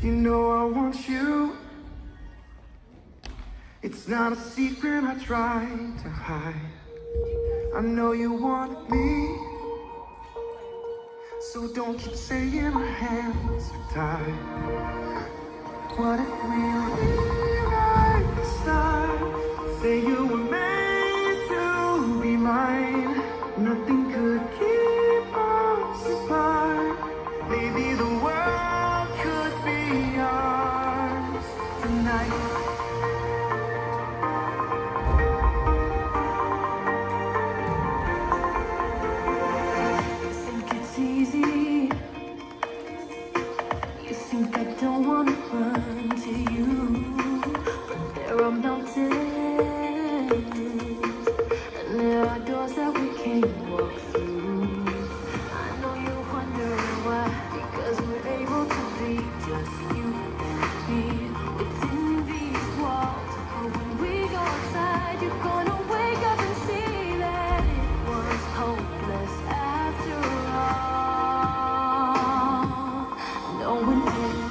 You know I want you. It's not a secret I try to hide. I know you want me, so don't keep saying our hands are tied. What if we rewrite the start? Say you were made to be mine. Nothing could keep us apart. Maybe the world could be ours tonight. You think I don't want to run to you, but there are mountains, and there are doors that we can't walk through. I know you're wondering why, because we're able to be just you and me within these walls. But when we go outside, you're gonna wake up and see that it was hopeless after all. No one did.